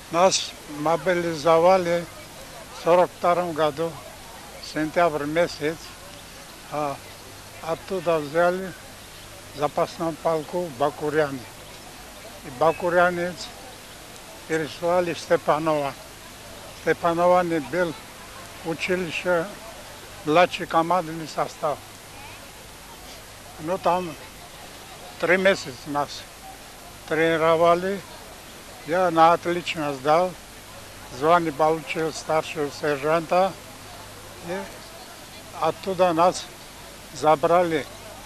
Нас мобилизовали в 1942 году, сентябрь месяц, а оттуда взяли в запасном полку в Бакуряне. И Бакурянец переслали в Степаново. В Степановане был училище, младший командный состав. Ну там 3 месяца нас тренировали. Я на отлично сдал. Звание получил старшего сержанта. И оттуда нас забрали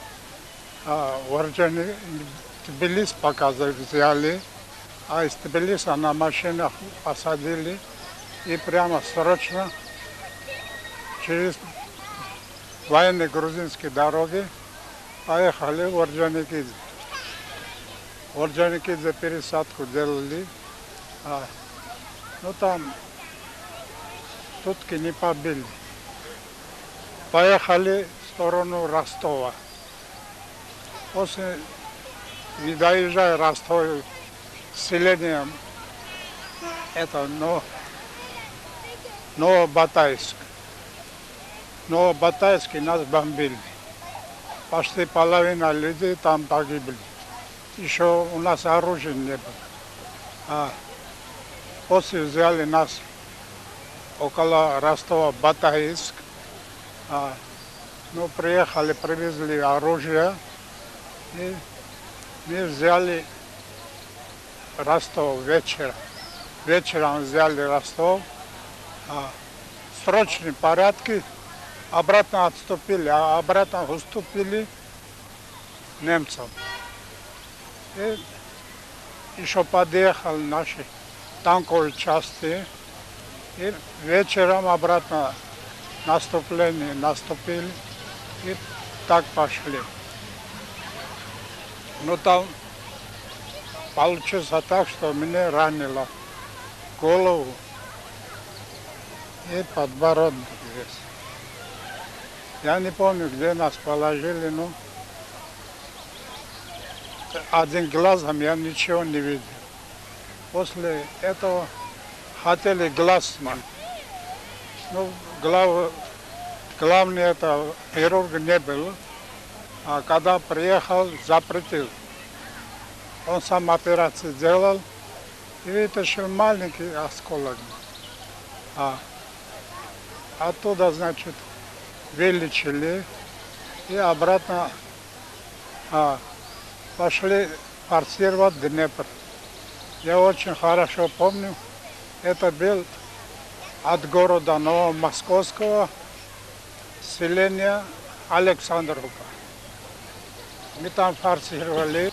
в Тбилис, пока взяли. А из Тбилиса на машинах посадили. И прямо срочно через военные грузинские дороги поехали в Орджоникидзе. В Орджоникидзе пересадку делали. Ну там сутки не побили. Поехали в сторону Ростова. После, не доезжая Ростова, селением это Новобатайск. Новобатайске нас бомбили. Почти половина людей там погибли. Еще у нас оружия не было. После взяли нас около Ростова-Батайск. Приехали, привезли оружие. И мы взяли Ростов вечером. Вечером взяли Ростов. В срочном порядке обратно отступили, а обратно уступили немцам. И еще подъехали наши танковые части. И вечером обратно наступление наступили. И так пошли. Но там получилось так, что меня ранило голову и подбородок здесь. Я не помню, где нас положили, но один глазом я ничего не видел. После этого хотели глаз. Ну, главный это хирург не был. А когда приехал, запретил. Он сам операцию делал и вытащил маленький осколок. Оттуда, значит, вылечили и обратно пошли форсировать Днепр. Я очень хорошо помню, это был от города Новомосковского селения Александровка. Мы там форсировали.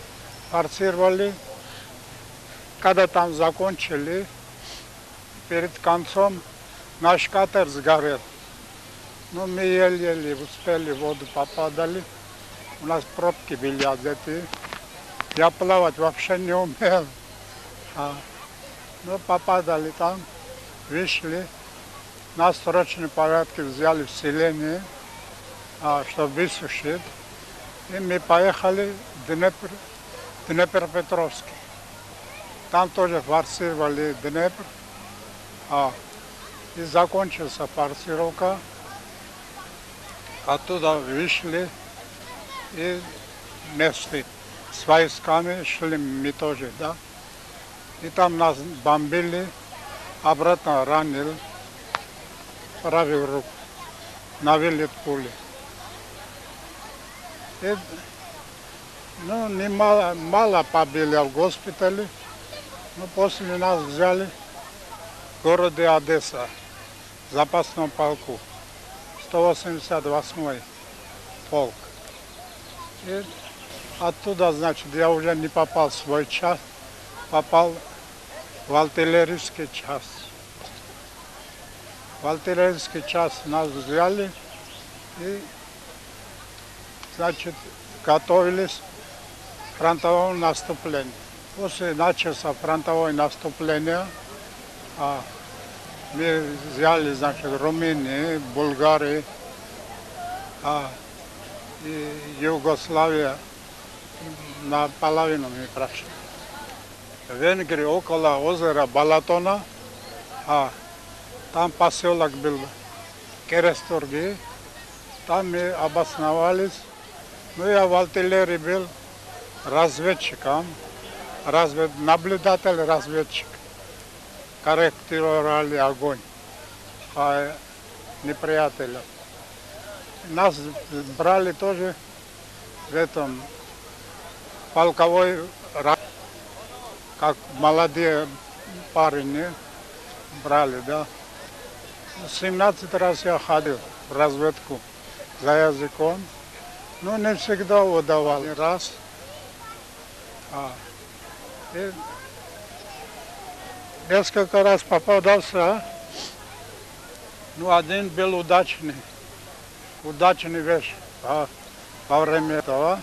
Когда там закончили, перед концом наш катер сгорел. Но мы еле-еле успели, в воду попадали. У нас пробки были одеты. Я плавать вообще не умел. Попадали там, вышли. Нас в срочном порядке взяли в селение, чтобы высушить. И мы поехали в Днепропетровск. Там тоже форсировали Днепр. И закончилась форсировка. Оттуда вышли и вместе с войсками шли мы тоже, да. И там нас бомбили, обратно ранили правую руку, на вылет пули. И, мало побили в госпитале, но после нас взяли в городе Одесса, в запасном полку, 188-й полк. И оттуда, значит, я уже не попал в свой час, попал в артиллерийский час. В артиллерийский час нас взяли и, значит, готовились к фронтовому наступлению. После начался фронтовое наступление. Мы взяли, значит, Румынию, Болгарию, и Югославия наполовину мы прошли. В Венгрии около озера Балатона, там поселок был Кересторги, там мы обосновались. Ну, я в артиллерии был разведчиком, наблюдатель-разведчик. Корректировали огонь неприятеля. Нас брали тоже в этом полковой, как молодые парни брали, да. 17 раз я ходил в разведку за языком, но не всегда удавалось. Раз. И несколько раз попадался, ну, один был удачный вещь во время этого.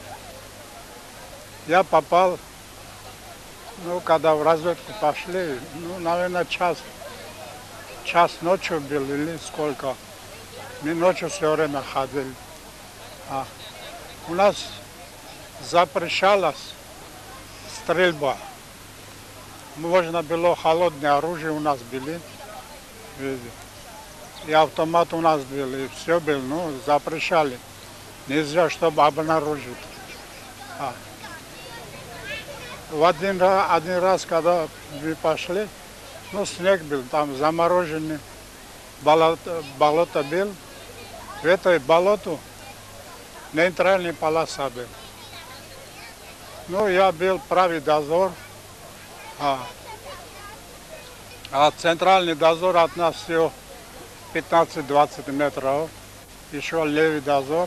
Я попал, ну, когда в разведку пошли, ну, наверное, час ночью был или сколько. Мы ночью все время ходили. У нас запрещалась стрельба. Можно было холодное оружие у нас были. И автомат у нас был, и все было, ну, запрещали. Нельзя, чтобы обнаружить. В один раз, когда мы пошли, ну, снег был, там замороженный, болото был. В этой болоту нейтральная полоса была. Ну, я был правый дозор, а центральный дозор от нас всего 15-20 метров, еще левый дозор.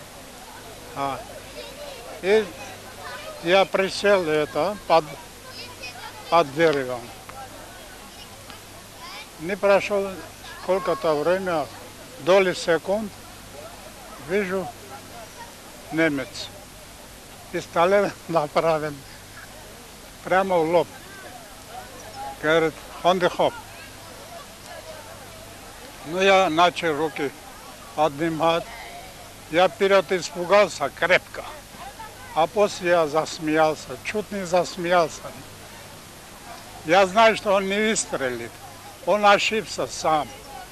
И я присел под деревом. Не прошло сколько-то время, доли секунд, вижу немец. Пистолет направлен прямо в лоб. Говорит, хондехоп. Ну, я начал руки поднимать. Я вперед испугался крепко. А после я засмеялся, чуть не засмеялся. Я знаю, что он не выстрелит. Он ошибся сам.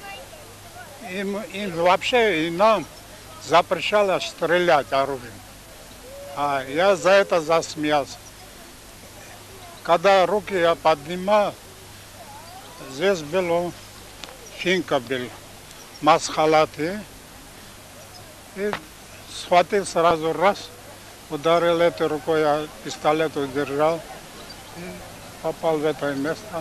Им вообще и нам запрещалось стрелять оружием. А я за это засмеялся. Когда руки я поднимал, здесь был финка был, масхалаты. И схватил сразу раз, ударил этой рукой, я пистолет удержал и попал в это место.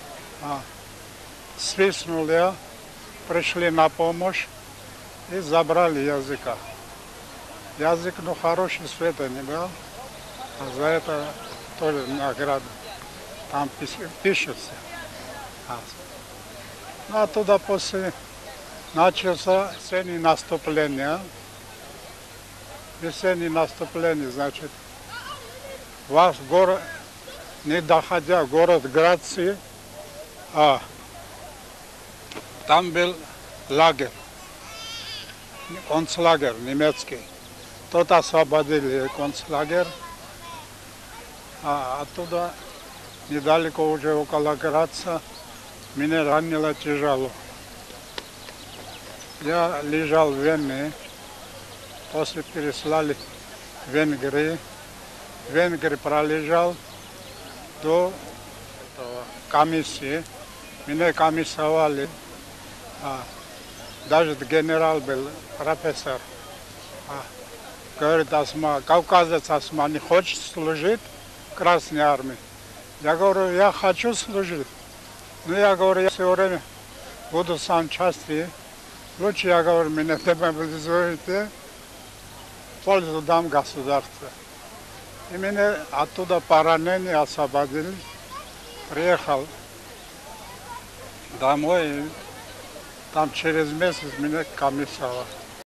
Свистнул я, пришли на помощь и забрали языка. Язык, ну, хороший, света не брал, а за это тоже награда. Там пишется. Ну, оттуда после начался весеннее наступление. Весеннее наступление, значит, ваш город, не доходя город Грации, там был лагерь, концлагерь немецкий. Тот освободили концлагерь, а оттуда недалеко уже около Граца меня ранило тяжело. Я лежал в Вене, после переслали в Венгрии. В Венгрии пролежал до комиссии. Меня комиссовали. Даже генерал был, профессор. Говорит, Осма, кавказец Осма, не хочет служить в Красной армии? Я говорю, я хочу служить. Но я говорю, я все время буду в санчасти. Лучше, я говорю, меня демобилизуете, пользу дам государству. И меня оттуда по ранению освободили. Приехал домой, и там через месяц меня комиссовали.